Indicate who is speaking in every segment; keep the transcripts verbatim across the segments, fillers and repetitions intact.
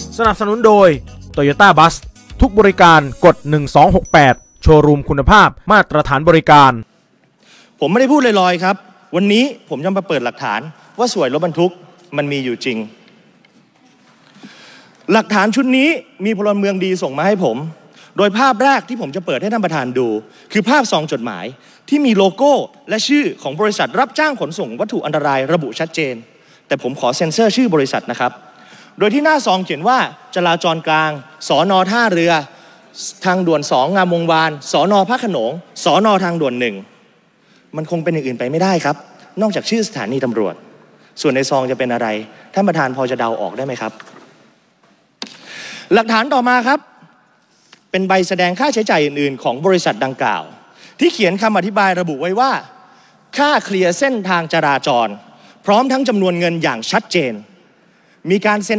Speaker 1: สนับสนุนโดย Toyota Bus ทุกบริการกดหนึ่งสองหกแปดโชว์รูมคุณภาพมาตรฐานบริการ
Speaker 2: ผมไม่ได้พูดลอยๆครับวันนี้ผมจะมาเปิดหลักฐานว่าสวยรถบรรทุกมันมีอยู่จริงหลักฐานชุดนี้มีพลเมืองดีส่งมาให้ผมโดยภาพแรกที่ผมจะเปิดให้ท่านประธานดูคือภาพซองจดหมายที่มีโลโก้และชื่อของบริษัทรับจ้างขนส่งวัตถุอันตรายระบุชัดเจนแต่ผมขอเซ็นเซอร์ชื่อบริษัทนะครับโดยที่หน้าซองเขียนว่าจราจรกลางสน.ท่าเรือทางด่วนสองงามวงวานสน.พระโขนงสน.ทางด่วนหนึ่งมันคงเป็นอย่างอื่นไปไม่ได้ครับนอกจากชื่อสถานีตำรวจส่วนในซองจะเป็นอะไรท่านประธานพอจะเดาออกได้ไหมครับหลักฐานต่อมาครับเป็นใบแสดงค่าใช้จ่ายอื่นๆของบริษัทดังกล่าวที่เขียนคำอธิบายระบุไว้ว่าค่าเคลียร์เส้นทางจราจรพร้อมทั้งจำนวนเงินอย่างชัดเจนมีการเซ็น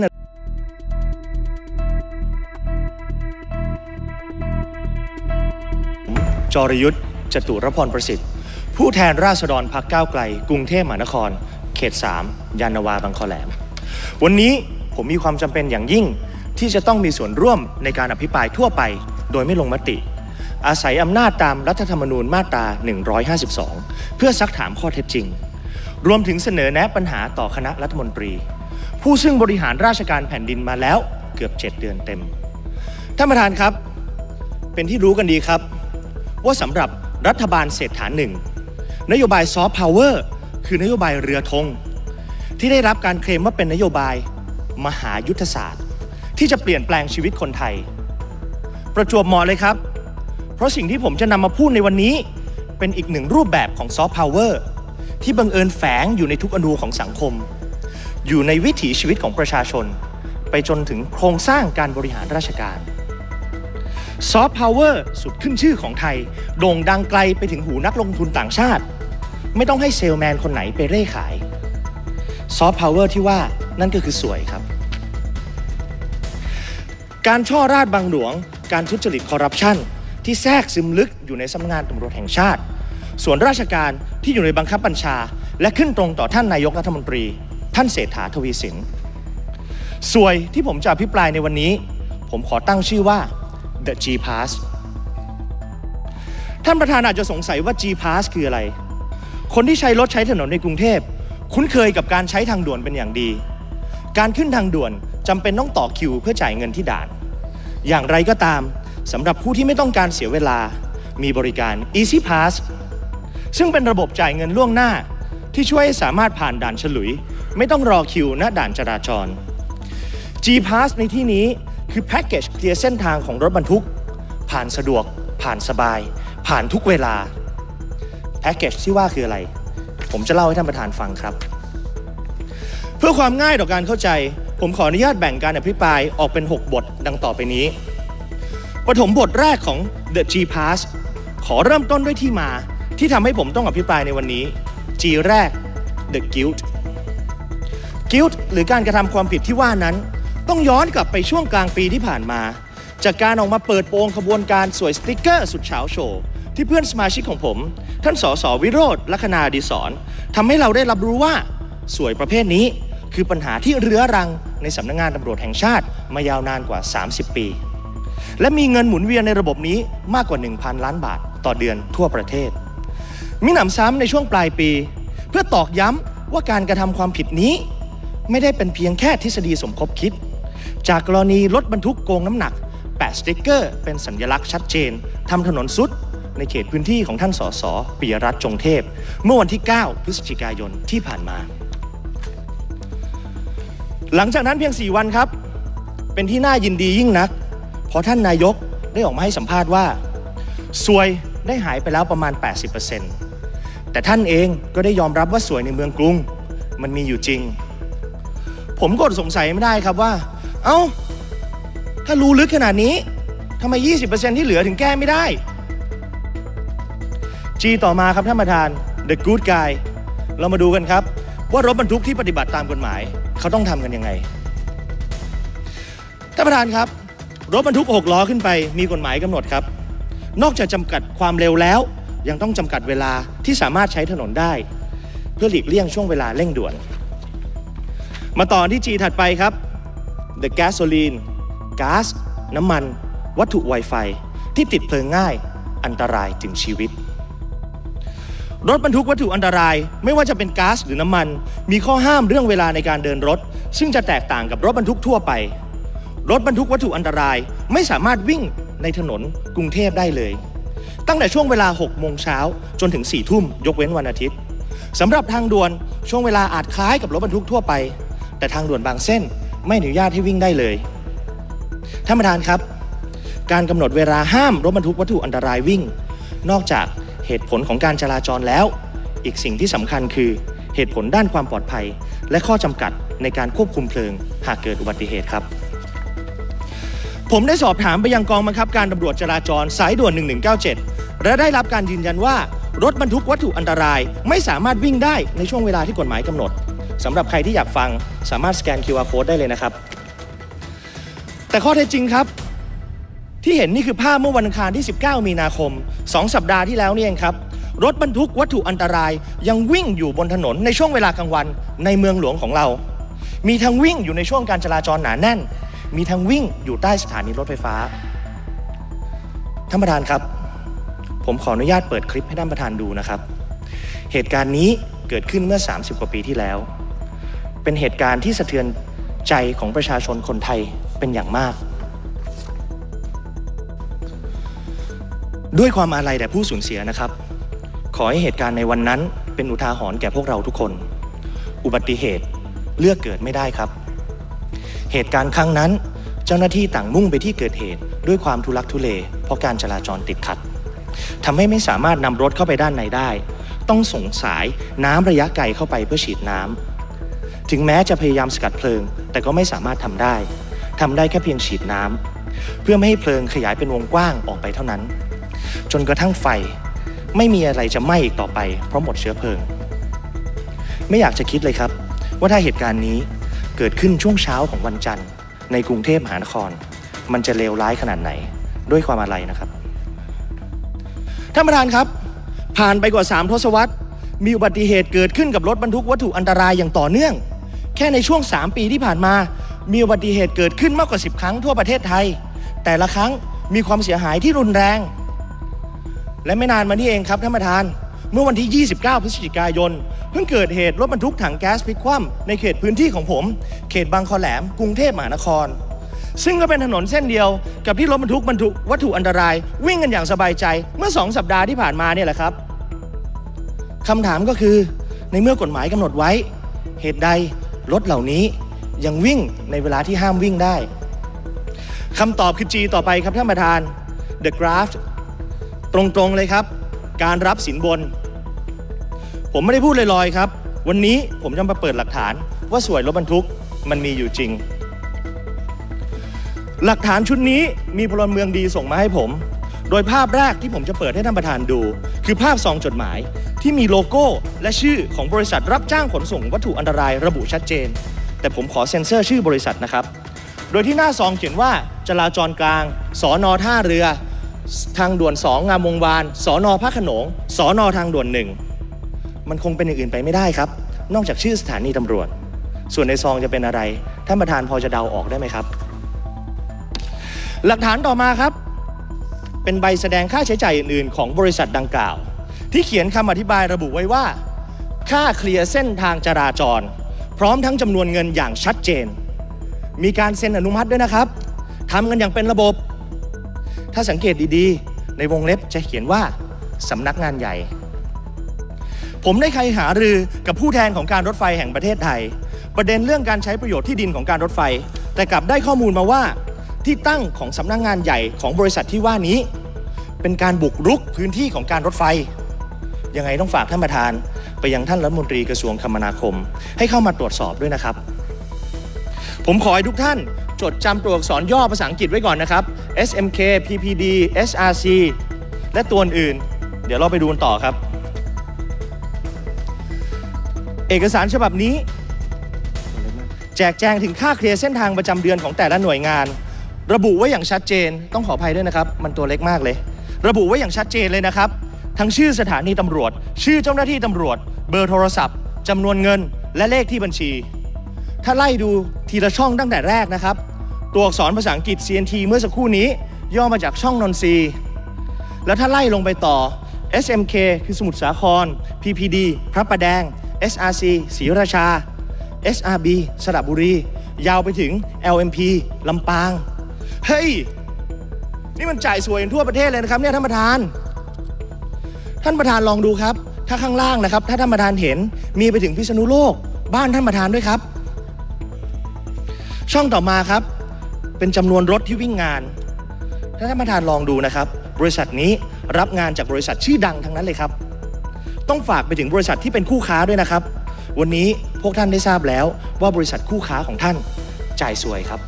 Speaker 2: จรยุทธจตุรพรประสิทธิ์ผู้แทนราษฎรพรรคก้าวไกลกรุงเทพมหานครเขตสามยานนาวาบางคอแหลมวันนี้ผมมีความจำเป็นอย่างยิ่งที่จะต้องมีส่วนร่วมในการอภิปรายทั่วไปโดยไม่ลงมติอาศัยอำนาจตามรัฐธรรมนูญมาตราหนึ่งร้อยห้าสิบสองเพื่อซักถามข้อเท็จจริงรวมถึงเสนอแนะปัญหาต่อคณะรัฐมนตรีผู้ซึ่งบริหารราชการแผ่นดินมาแล้วเกือบเจ็ดเดือนเต็มท่านประธานครับเป็นที่รู้กันดีครับว่าสำหรับรัฐบาลเศรษฐาหนึ่งนโยบายซอฟต์พาวเวอร์คือนโยบายเรือธงที่ได้รับการเคลมว่าเป็นนโยบายมหายุทธศาสตร์ที่จะเปลี่ยนแปลงชีวิตคนไทยประจวบเหมาะเลยครับเพราะสิ่งที่ผมจะนำมาพูดในวันนี้เป็นอีกหนึ่งรูปแบบของซอฟต์พาวเวอร์ที่บังเอิญแฝงอยู่ในทุกอนูของสังคมอยู่ในวิถีชีวิตของประชาชนไปจนถึงโครงสร้างการบริหารราชการซอฟต์พาวเวอร์สุดขึ้นชื่อของไทยโด่งดังไกลไปถึงหูนักลงทุนต่างชาติไม่ต้องให้เซลแมนคนไหนไปเร่ขายซอฟต์พาวเวอร์ที่ว่านั่นก็คือสวยครับการช่อราดบังหลวงการทุจริตคอร์รัปชันที่แทรกซึมลึกอยู่ในสำนักงานตำรวจแห่งชาติส่วนราชการที่อยู่ในบังคับบัญชาและขึ้นตรงต่อท่านนายกรัฐมนตรีท่านเศรษฐาทวีสินสวยที่ผมจะอภิปรายในวันนี้ผมขอตั้งชื่อว่า The G Pass ท่านประธานอาจจะสงสัยว่า G Pass คืออะไรคนที่ใช้รถใช้ถนนในกรุงเทพคุ้นเคยกับการใช้ทางด่วนเป็นอย่างดีการขึ้นทางด่วนจำเป็นต้องต่อคิวเพื่อจ่ายเงินที่ด่านอย่างไรก็ตามสำหรับผู้ที่ไม่ต้องการเสียเวลามีบริการ Easy Pass ซึ่งเป็นระบบจ่ายเงินล่วงหน้าที่ช่วยให้สามารถผ่านด่านฉลุยไม่ต้องรอคิวณด่านจราจร G Pass ในที่นี้คือแพ็กเกจเคลียร์เส้นทางของรถบรรทุกผ่านสะดวกผ่านสบายผ่านทุกเวลาแพ็กเกจที่ว่าคืออะไรผมจะเล่าให้ท่านประธานฟังครับเพื่อความง่ายต่อการเข้าใจผมขออนุญาตแบ่งการอภิปรายออกเป็นหกบทดังต่อไปนี้ปฐมบทแรกของ The G Pass ขอเริ่มต้นด้วยที่มาที่ทำให้ผมต้องอภิปรายในวันนี้ G แรก The Guilt Guilt หรือการกระทำความผิดที่ว่านั้นต้องย้อนกลับไปช่วงกลางปีที่ผ่านมาจากการออกมาเปิดโปงขบวนการสวยสติ๊กเกอร์สุดเฉาโชว์ที่เพื่อนสมาชิกของผมท่านสสวิโรจน์ลัคนาดิศรทำให้เราได้รับรู้ว่าสวยประเภทนี้คือปัญหาที่เรื้อรังในสำนักงานตำรวจแห่งชาติมายาวนานกว่าสามสิบปีและมีเงินหมุนเวียนในระบบนี้มากกว่า หนึ่งพัน ล้านบาทต่อเดือนทั่วประเทศมิหนำซ้ำในช่วงปลายปีเพื่อตอกย้ำว่าการกระทำความผิดนี้ไม่ได้เป็นเพียงแค่ทฤษฎีสมคบคิดจากกรณีรถบรรทุกโกงน้ำหนักแปะสติ๊กเกอร์เป็นสัญลักษณ์ชัดเจนทำถนนสุดในเขตพื้นที่ของท่านสสปิยรัตน์จงเทพเมื่อวันที่เก้าพฤศจิกายนที่ผ่านมาหลังจากนั้นเพียงสี่วันครับเป็นที่น่ายินดียิ่งนักเพราะท่านนายกได้ออกมาให้สัมภาษณ์ว่าสวยได้หายไปแล้วประมาณ แปดสิบเปอร์เซ็นต์ แต่ท่านเองก็ได้ยอมรับว่าสวยในเมืองกรุงมันมีอยู่จริงผมก็สงสัยไม่ได้ครับว่าเอ้าถ้ารู้ลึกขนาดนี้ทำไม ยี่สิบเปอร์เซ็นต์ ที่เหลือถึงแก้ไม่ได้ G ต่อมาครับท่านประธาน The Good Guy เรามาดูกันครับว่ารถบรรทุกที่ปฏิบัติตามกฎหมายเขาต้องทำกันยังไงท่านประธานครับรถบรรทุกหกล้อขึ้นไปมีกฎหมายกำหนดครับนอกจากจำกัดความเร็วแล้วยังต้องจำกัดเวลาที่สามารถใช้ถนนได้เพื่อหลีกเลี่ยงช่วงเวลาเร่งด่วนมาต่อที่ G ถัดไปครับ the gasoline ก๊าซน้ำมันวัตถุไวไฟที่ติดเพลิงง่ายอันตรายถึงชีวิตรถบรรทุกวัตถุอันตรายไม่ว่าจะเป็นก๊าซหรือน้ำมันมีข้อห้ามเรื่องเวลาในการเดินรถซึ่งจะแตกต่างกับรถบรรทุกทั่วไปรถบรรทุกวัตถุอันตรายไม่สามารถวิ่งในถนนกรุงเทพได้เลยตั้งแต่ช่วงเวลาหกโมงเช้าจนถึงสี่ทุ่มยกเว้นวันอาทิตย์สำหรับทางด่วนช่วงเวลาอาจคล้ายกับรถบรรทุกทั่วไปแต่ทางด่วนบางเส้นไม่อนุญาตให้วิ่งได้เลยท่านประธานครับการกำหนดเวลาห้ามรถบรรทุกวัตถุอันตรายวิ่งนอกจากเหตุผลของการจราจรแล้วอีกสิ่งที่สำคัญคือเหตุผลด้านความปลอดภัยและข้อจำกัดในการควบคุมเพลิงหากเกิดอุบัติเหตุครับผมได้สอบถามไปยังกองบังคับการตำรวจจราจรสายด่วนหนึ่งหนึ่งเก้าเจ็ดและได้รับการยืนยันว่ารถบรรทุกวัตถุอันตรายไม่สามารถวิ่งได้ในช่วงเวลาที่กฎหมายกำหนดสำหรับใครที่อยากฟังสามารถสแกน คิว อาร์ Code ได้เลยนะครับแต่ข้อเท็จจริงครับที่เห็นนี่คือภาพเมื่อวันอังคารที่สิบเก้ามีนาคมสองสัปดาห์ที่แล้วนี่เองครับรถบรรทุกวัตถุอันตรายยังวิ่งอยู่บนถนนในช่วงเวลากลางวันในเมืองหลวงของเรามีทั้งวิ่งอยู่ในช่วงการจราจรหนาแน่นมีทั้งวิ่งอยู่ใต้สถานีรถไฟฟ้าท่านประธานครับผมขออนุญาตเปิดคลิปให้ท่านประธานดูนะครับเหตุการณ์นี้เกิดขึ้นเมื่อสามสิบกว่าปีที่แล้วเป็นเหตุการณ์ที่สะเทือนใจของประชาชนคนไทยเป็นอย่างมากด้วยความอาลัยแด่ผู้สูญเสียนะครับขอให้เหตุการณ์ในวันนั้นเป็นอุทาหรณ์แก่พวกเราทุกคนอุบัติเหตุเลือกเกิดไม่ได้ครับเหตุการณ์ครั้งนั้นเจ้าหน้าที่ต่างมุ่งไปที่เกิดเหตุด้วยความทุลักทุเลเพราะการจราจรติดขัดทำให้ไม่สามารถนำรถเข้าไปด้านในได้ต้องส่งสายน้ำระยะไกลเข้าไปเพื่อฉีดน้ำถึงแม้จะพยายามสกัดเพลิงแต่ก็ไม่สามารถทำได้ทำได้แค่เพียงฉีดน้ำเพื่อไม่ให้เพลิงขยายเป็นวงกว้างออกไปเท่านั้นจนกระทั่งไฟไม่มีอะไรจะไหม้อีกต่อไปเพราะหมดเชื้อเพลิงไม่อยากจะคิดเลยครับว่าถ้าเหตุการณ์นี้เกิดขึ้นช่วงเช้าของวันจันทร์ในกรุงเทพมหานครมันจะเลวร้ายขนาดไหนด้วยความอาลัยนะครับท่านประธานครับผ่านไปกว่าสามทศวรรษมีอุบัติเหตุเกิดขึ้นกับรถบรรทุกวัตถุอันตรายอย่างต่อเนื่องแค่ในช่วงสามปีที่ผ่านมามีอุบัติเหตุเกิดขึ้นมากกว่าสิบครั้งทั่วประเทศไทยแต่ละครั้งมีความเสียหายที่รุนแรงและไม่นานมานี้เองครับท่านประธานเมื่อวันที่ยี่สิบเก้าพฤศจิกายนเพิ่งเกิดเหตุรถบรรทุกถังแก๊สพลิกคว่ำในเขตพื้นที่ของผมเขตบางคอแหลมกรุงเทพมหานครซึ่งก็เป็นถนนเส้นเดียวกับที่รถบรรทุกบรรทุกวัตถุอันตรายวิ่งกันอย่างสบายใจเมื่อสองสัปดาห์ที่ผ่านมาเนี่ยแหละครับคำถามก็คือในเมื่อกฎหมายกำหนดไว้เหตุใดรถเหล่านี้ยังวิ่งในเวลาที่ห้ามวิ่งได้คำตอบคือ G ต่อไปครับท่านประธาน The Graft ตรงๆเลยครับการรับสินบนผมไม่ได้พูดลอยๆครับวันนี้ผมจะมาเปิดหลักฐานว่าสวยรถบรรทุกมันมีอยู่จริงหลักฐานชุดนี้มีพลเมืองดีส่งมาให้ผมโดยภาพแรกที่ผมจะเปิดให้ท่านประธานดูคือภาพซองจดหมายที่มีโลโก้และชื่อของบริษัทรับจ้างขนส่งวัตถุอันตรายระบุชัดเจนแต่ผมขอเซ็นเซอร์ชื่อบริษัทนะครับโดยที่หน้าซองเขียนว่าจราจรกลางสน.ท่าเรือทางด่วนสองงามวงวานสน.พระโขนงสน.ทางด่วนหนึ่งมันคงเป็นอย่างอื่นไปไม่ได้ครับนอกจากชื่อสถานีตำรวจส่วนในซองจะเป็นอะไรท่านประธานพอจะเดาออกได้ไหมครับหลักฐานต่อมาครับเป็นใบแสดงค่าใช้จ่ายอื่นๆของบริษัทดังกล่าวที่เขียนคำอธิบายระบุไว้ว่าค่าเคลียร์เส้นทางจราจรพร้อมทั้งจำนวนเงินอย่างชัดเจนมีการเซ็นอนุมัติด้วยนะครับทำกันอย่างเป็นระบบถ้าสังเกตดีๆในวงเล็บจะเขียนว่าสำนักงานใหญ่ผมได้ใครหารือกับผู้แทนของการรถไฟแห่งประเทศไทยประเด็นเรื่องการใช้ประโยชน์ที่ดินของการรถไฟแต่กลับได้ข้อมูลมาว่าที่ตั้งของสำนักงานใหญ่ของบริษัทที่ว่านี้เป็นการบุกรุกพื้นที่ของการรถไฟยังไงต้องฝากท่านประธานไปยังท่านรัฐมนตรีกระทรวงคมนาคมให้เข้ามาตรวจสอบด้วยนะครับผมขอให้ทุกท่านจดจำตัวอักษรย่อภาษาอังกฤษไว้ก่อนนะครับ เอส เอ็ม เค พี พี ดี เอส อาร์ ซี และตัวอื่นเดี๋ยวเราไปดูกันต่อครับเอกสารฉบับนี้แจกแจงถึงค่าเคลียร์เส้นทางประจำเดือนของแต่ละหน่วยงานระบุไว้อย่างชัดเจนต้องขออภัยด้วยนะครับมันตัวเล็กมากเลยระบุไว้อย่างชัดเจนเลยนะครับทั้งชื่อสถานีตำรวจชื่อเจ้าหน้าที่ตำรวจเบอร์โทรศัพท์จำนวนเงินและเลขที่บัญชีถ้าไล่ดูทีละช่องตั้งแต่แรกนะครับตัวอักษรภาษาอังกฤษ ซี เอ็น ที เมื่อสักครู่นี้ย่อมาจากช่องนนทรีแล้วถ้าไล่ลงไปต่อ เอส เอ็ม เค คือสมุทรสาคร พี พี ดี พระประแดง เอส อาร์ ซี ศรีราชา เอส อาร์ บี สระบุรียาวไปถึง แอล เอ็ม พี ลำปางเฮ้ยนี่มันจ่ายสวยทั่วประเทศเลยนะครับเนี่ยท่านประธานท่านประธานลองดูครับถ้าข้างล่างนะครับถ้าท่านประธานเห็นมีไปถึงพิษณุโลกบ้านท่านประธานด้วยครับช่องต่อมาครับเป็นจำนวนรถที่วิ่งงานถ้าท่านประธานลองดูนะครับบริษัทนี้รับงานจากบริษัทชื่อดังทั้งนั้นเลยครับต้องฝากไปถึงบริษัทที่เป็นคู่ค้าด้วยนะครับวันนี้พวกท่านได้ทราบแล้วว่าบริษัทคู่ค้าของท่านจ่ายสวยครับ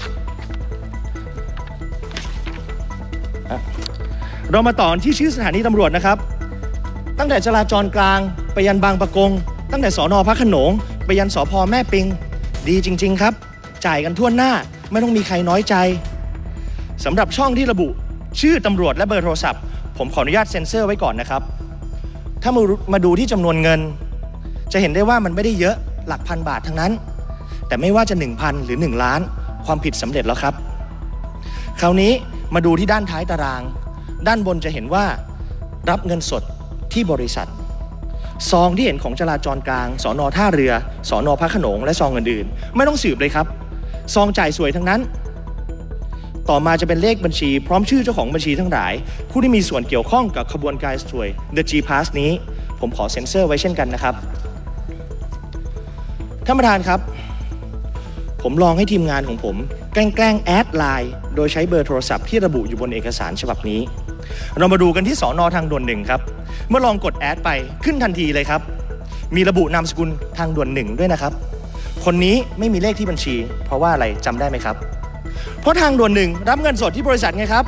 Speaker 2: เรามาต่อที่ชื่อสถานีตำรวจนะครับตั้งแต่จราจรกลางไปยันบางปะกงตั้งแต่สน.พระโขนงไปยันสภ.แม่ปิงดีจริงๆครับจ่ายกันทั่วหน้าไม่ต้องมีใครน้อยใจสำหรับช่องที่ระบุชื่อตำรวจและเบอร์โทรศัพท์ผมขออนุญาตเซ็นเซอร์ไว้ก่อนนะครับถ้ามามาดูที่จำนวนเงินจะเห็นได้ว่ามันไม่ได้เยอะหลักพันบาททั้งนั้นแต่ไม่ว่าจะ หนึ่งพัน หรือ หนึ่ง ล้านความผิดสำเร็จแล้วครับคราวนี้มาดูที่ด้านท้ายตารางด้านบนจะเห็นว่ารับเงินสดที่บริษัทซองที่เห็นของจราจรกลางสน.ท่าเรือสน.พระโขนงและซองอื่นๆไม่ต้องสืบเลยครับซองจ่ายสวยทั้งนั้นต่อมาจะเป็นเลขบัญชีพร้อมชื่อเจ้าของบัญชีทั้งหลายผู้ที่มีส่วนเกี่ยวข้องกับขบวนการสวย The G-Pass นี้ผมขอเซ็นเซอร์ไว้เช่นกันนะครับท่านประธานครับผมลองให้ทีมงานของผมแกล้งแกล้งแอดไลน์โดยใช้เบอร์โทรศัพท์ที่ระบุอยู่บนเอกสารฉบับนี้เรามาดูกันที่สน.ทางด่วนหนึ่งครับเมื่อลองกดแอดไปขึ้นทันทีเลยครับมีระบุนามสกุลทางด่วนหนึ่งด้วยนะครับคนนี้ไม่มีเลขที่บัญชีเพราะว่าอะไรจำได้ไหมครับเพราะทางด่วนหนึ่งรับเงินสดที่บริษัทไงครับ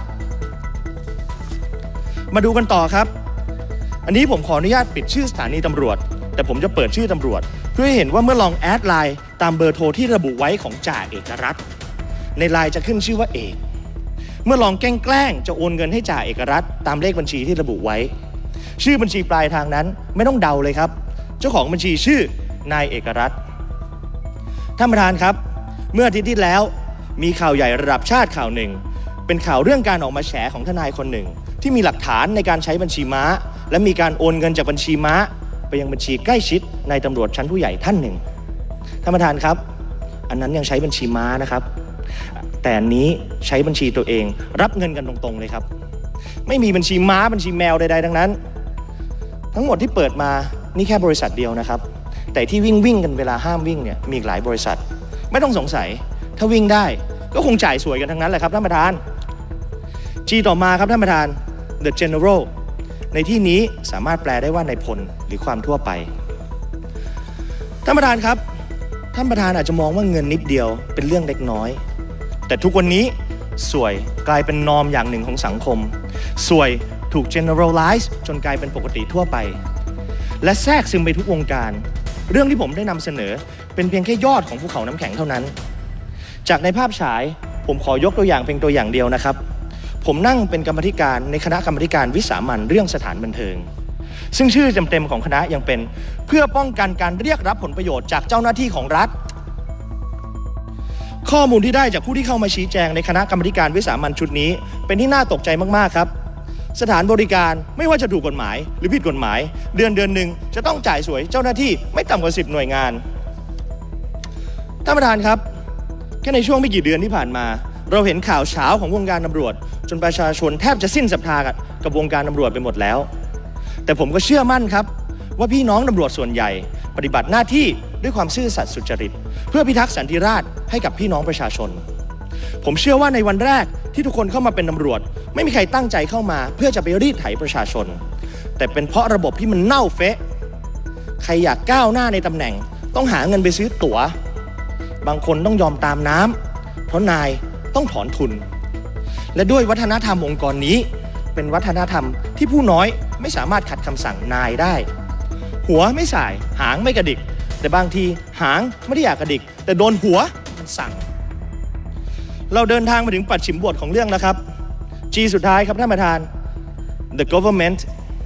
Speaker 2: มาดูกันต่อครับอันนี้ผมขออนุญาตปิดชื่อสถานีตำรวจแต่ผมจะเปิดชื่อตำรวจเพื่อให้เห็นว่าเมื่อลองแอดไลน์ตามเบอร์โทรที่ระบุไว้ของจ่าเอกรัฐในไลน์จะขึ้นชื่อว่าเอกเมื่อลองแกล้งแกล้งจะโอนเงินให้จ่าเอกรัฐตามเลขบัญชีที่ระบุไว้ชื่อบัญชีปลายทางนั้นไม่ต้องเดาเลยครับเจ้าของบัญชีชื่อนายเอกรัฐท่านประธานครับเมื่ออาทิตย์ที่แล้วมีข่าวใหญ่ระดับชาติข่าวหนึ่งเป็นข่าวเรื่องการออกมาแฉของทนายคนหนึ่งที่มีหลักฐานในการใช้บัญชีม้าและมีการโอนเงินจากบัญชีม้าไปยังบัญชีใกล้ชิดนายตำรวจชั้นผู้ใหญ่ท่านหนึ่งท่านประธานครับอันนั้นยังใช้บัญชีม้านะครับแต่อันนี้ใช้บัญชีตัวเองรับเงินกันตรงๆเลยครับไม่มีบัญชีม้าบัญชีแมวใดๆทั้งนั้นทั้งหมดที่เปิดมานี่แค่บริษัทเดียวนะครับแต่ที่วิ่งวิ่งกันเวลาห้ามวิ่งเนี่ยมีหลายบริษัทไม่ต้องสงสัยถ้าวิ่งได้ก็คงจ่ายสวยกันทั้งนั้นแหละครับท่านประธาน G ต่อมาครับท่านประธาน The General ในที่นี้สามารถแปลได้ว่านายพลหรือความทั่วไปท่านประธานครับท่านประธานอาจจะมองว่าเงินนิดเดียวเป็นเรื่องเล็กน้อยแต่ทุกวันนี้สวยกลายเป็นนอร์มอย่างหนึ่งของสังคมสวยถูก generalize จนกลายเป็นปกติทั่วไปและแทรกซึมไปทุกวงการเรื่องที่ผมได้นำเสนอเป็นเพียงแค่ยอดของภูเขาน้ำแข็งเท่านั้นจากในภาพฉายผมขอยกตัวอย่างเพียงตัวอย่างเดียวนะครับผมนั่งเป็นกรรมธิการในคณะกรรมธิการวิสามัญเรื่องสถานบันเทิงซึ่งชื่อเต็มๆของคณะยังเป็นเพื่อป้องกันการเรียกรับผลประโยชน์จากเจ้าหน้าที่ของรัฐข้อมูลที่ได้จากผู้ที่เข้ามาชี้แจงในคณะกรรมการวิสามัญชุดนี้เป็นที่น่าตกใจมากๆครับสถานบริการไม่ว่าจะถูกกฎหมายหรือผิดกฎหมายเดือนเดือนหนึ่งจะต้องจ่ายสวยเจ้าหน้าที่ไม่ต่ำกว่าสิบหน่วยงานท่านประธานครับแค่ในช่วงไม่กี่เดือนที่ผ่านมาเราเห็นข่าวเช้าของวงการตำรวจจนประชาชนแทบจะสิ้นศรัทธากับวงการตำรวจไปหมดแล้วแต่ผมก็เชื่อมั่นครับว่าพี่น้องตำรวจส่วนใหญ่ปฏิบัติหน้าที่ด้วยความซื่อสัตย์สุจริตเพื่อพิทักษ์สันติราษฎร์ให้กับพี่น้องประชาชนผมเชื่อว่าในวันแรกที่ทุกคนเข้ามาเป็นตำรวจไม่มีใครตั้งใจเข้ามาเพื่อจะไปรีดไถประชาชนแต่เป็นเพราะระบบที่มันเน่าเฟะใครอยากก้าวหน้าในตำแหน่งต้องหาเงินไปซื้อตั๋วบางคนต้องยอมตามน้ำเพราะนายต้องถอนทุนและด้วยวัฒนธรรมองค์กรนี้เป็นวัฒนธรรมที่ผู้น้อยไม่สามารถขัดคำสั่งนายได้หัวไม่สายหางไม่กระดิกแต่บางทีหางไม่ได้อยากกระดิกแต่โดนหัวมันสั่งเราเดินทางมาถึงปัดฉิมบทของเรื่องแล้วครับ G สุดท้ายครับท่านประธาน The government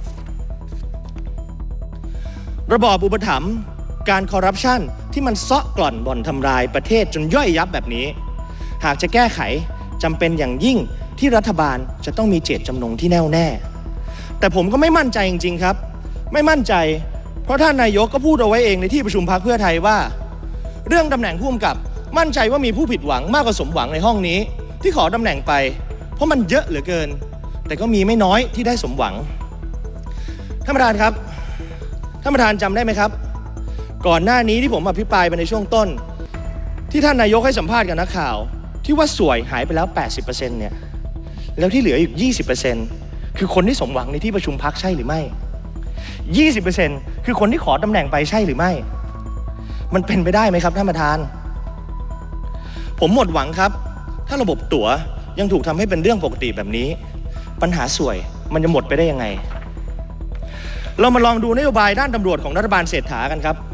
Speaker 2: ระบอบอุปถัมภ์การคอร์รัปชันที่มันเซาะกล่อนบ่อนทำลายประเทศจนย่อยยับแบบนี้หากจะแก้ไขจำเป็นอย่างยิ่งที่รัฐบาลจะต้องมีเจตจำนงที่แน่วแน่แต่ผมก็ไม่มั่นใจจริงๆครับไม่มั่นใจเพราะท่านนายกก็พูดเอาไว้เองในที่ประชุมพรรคเพื่อไทยว่าเรื่องตำแหน่งผู้กำกับมั่นใจว่ามีผู้ผิดหวังมากกว่าสมหวังในห้องนี้ที่ขอตำแหน่งไปเพราะมันเยอะเหลือเกินแต่ก็มีไม่น้อยที่ได้สมหวังท่านประธานครับท่านประธานจำได้ไหมครับก่อนหน้านี้ที่ผมอภิปรายไปในช่วงต้นที่ท่านนายกให้สัมภาษณ์กับนักข่าวที่ว่าสวยหายไปแล้ว แปดสิบเปอร์เซ็นต์ เนี่ยแล้วที่เหลืออีก ยี่สิบเปอร์เซ็นต์ คือคนที่สมหวังในที่ประชุมพรรคใช่หรือไม่ ยี่สิบเปอร์เซ็นต์ คือคนที่ขอตำแหน่งไปใช่หรือไม่มันเป็นไปได้ไหมครับท่านประธานผมหมดหวังครับถ้าระบบตั๋วยังถูกทำให้เป็นเรื่องปกติแบบนี้ปัญหาสวยมันจะหมดไปได้ยังไงเรามาลองดูนโยบายด้านตำรวจของรัฐบาลเศรษฐากันครับ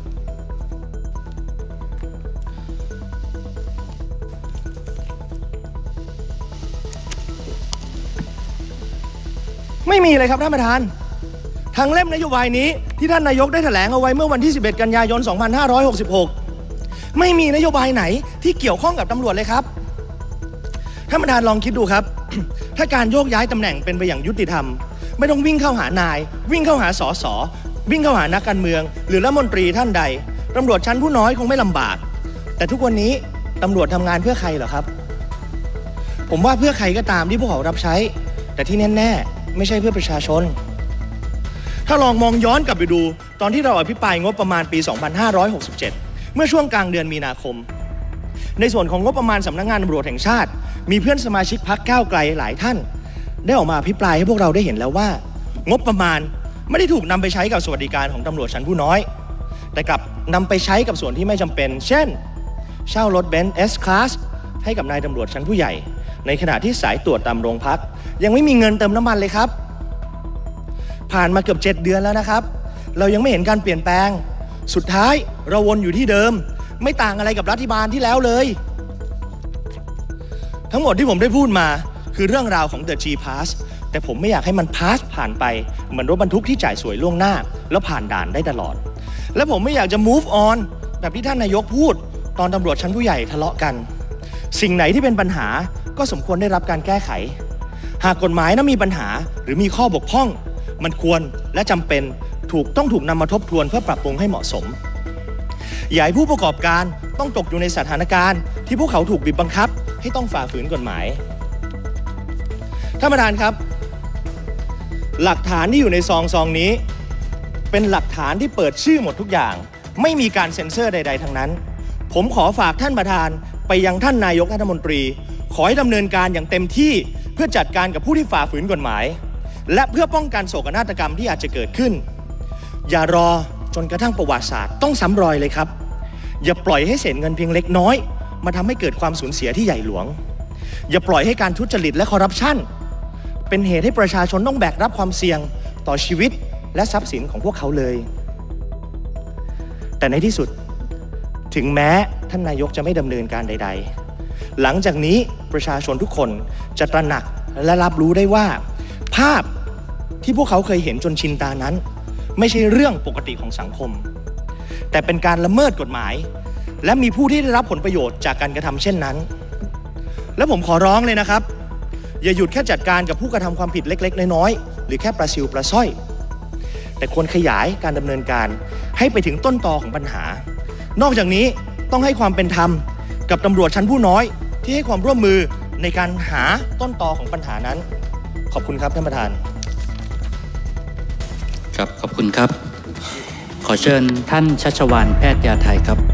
Speaker 2: ไม่มีเลยครับท่านประธานทางเล่มนโยบายนี้ที่ท่านนายกได้แถลงเอาไว้เมื่อวันที่สิบเอ็ดกันยายนสองพันห้าร้อยหกสิบหกไม่มีนโยบายไหนที่เกี่ยวข้องกับตำรวจเลยครับท่านประธานลองคิดดูครับ ถ้าการโยกย้ายตำแหน่งเป็นไปอย่างยุติธรรมไม่ต้องวิ่งเข้าหานายวิ่งเข้าหาสสวิ่งเข้าหานักการเมืองหรือรัฐมนตรีท่านใดตำรวจชั้นผู้น้อยคงไม่ลำบากแต่ทุกวันนี้ตำรวจทำงานเพื่อใครเหรอครับผมว่าเพื่อใครก็ตามที่พวกเขารับใช้แต่ที่แน่ๆไม่ใช่เพื่อประชาชนถ้าลองมองย้อนกลับไปดูตอนที่เราอภิปรายงบประมาณปีสองพันห้าร้อยหกสิบเจ็ดเมื่อช่วงกลางเดือนมีนาคมในส่วนของงบประมาณสำนักงานตำรวจแห่งชาติมีเพื่อนสมาชิกพรรคก้าวไกลหลายท่านได้ออกมาอภิปรายให้พวกเราได้เห็นแล้วว่างบประมาณไม่ได้ถูกนำไปใช้กับสวัสดิการของตำรวจชั้นผู้น้อยแต่กลับนำไปใช้กับส่วนที่ไม่จำเป็นเช่นเช่ารถเบนซ์ S-Class ให้กับนายตำรวจชั้นผู้ใหญ่ในขณะที่สายตรวจตามโรงพักยังไม่มีเงินเติมน้ำมันเลยครับผ่านมาเกือบเจ็ดเดือนแล้วนะครับเรายังไม่เห็นการเปลี่ยนแปลงสุดท้ายเราวนอยู่ที่เดิมไม่ต่างอะไรกับรัฐบาลที่แล้วเลยทั้งหมดที่ผมได้พูดมาคือเรื่องราวของ The G-Pass แต่ผมไม่อยากให้มัน pass ผ่านไปเหมือนรถบรรทุกที่จ่ายสวยล่วงหน้าแล้วผ่านด่านได้ตลอดและผมไม่อยากจะ move on แบบที่ท่านนายกพูดตอนตำรวจชั้นผู้ใหญ่ทะเลาะกันสิ่งไหนที่เป็นปัญหาก็สมควรได้รับการแก้ไขหากกฎหมายนั้นมีปัญหาหรือมีข้อบกพร่องมันควรและจำเป็นถูกต้องถูกนำมาทบทวนเพื่อปรับปรุงให้เหมาะสมอย่าให้ผู้ประกอบการต้องตกอยู่ในสถานการณ์ที่พวกเขาถูกบีบบังคับให้ต้องฝ่าฝืนกฎหมายท่านประธานครับหลักฐานที่อยู่ในซองซองนี้เป็นหลักฐานที่เปิดชื่อหมดทุกอย่างไม่มีการเซ็นเซอร์ใดๆทั้งนั้นผมขอฝากท่านประธานไปยังท่านนายกรัฐมนตรีขอให้ดำเนินการอย่างเต็มที่เพื่อจัดการกับผู้ที่ฝ่าฝืนกฎหมายและเพื่อป้องกันโศกนาฏกรรมที่อาจจะเกิดขึ้นอย่ารอจนกระทั่งประวัติศาสตร์ต้องซ้ำรอยเลยครับอย่าปล่อยให้เศษเงินเพียงเล็กน้อยมาทำให้เกิดความสูญเสียที่ใหญ่หลวงอย่าปล่อยให้การทุจริตและคอร์รัปชันเป็นเหตุให้ประชาชนต้องแบกรับความเสี่ยงต่อชีวิตและทรัพย์สินของพวกเขาเลยแต่ในที่สุดถึงแม้ท่านนายกจะไม่ดำเนินการใดๆหลังจากนี้ประชาชนทุกคนจะตระหนักและรับรู้ได้ว่าภาพที่พวกเขาเคยเห็นจนชินตานั้นไม่ใช่เรื่องปกติของสังคมแต่เป็นการละเมิดกฎหมายและมีผู้ที่ได้รับผลประโยชน์จากการกระทำเช่นนั้นและผมขอร้องเลยนะครับอย่าหยุดแค่จัดการกับผู้กระทำความผิดเล็กๆน้อยๆหรือแค่ปลาซิวปลาสร้อยแต่ควรขยายการดำเนินการให้ไปถึงต้นตอของปัญหานอกจากนี้ต้องให้ความเป็นธรรมกับตำรวจชั้นผู้น้อยที่ให้ความร่วมมือในการหาต้นตอของปัญหานั้นขอบคุณครับท่านประธาน
Speaker 3: ครับขอบคุณครับขอเชิญท่านชัชวาลแพทยาไทยครับ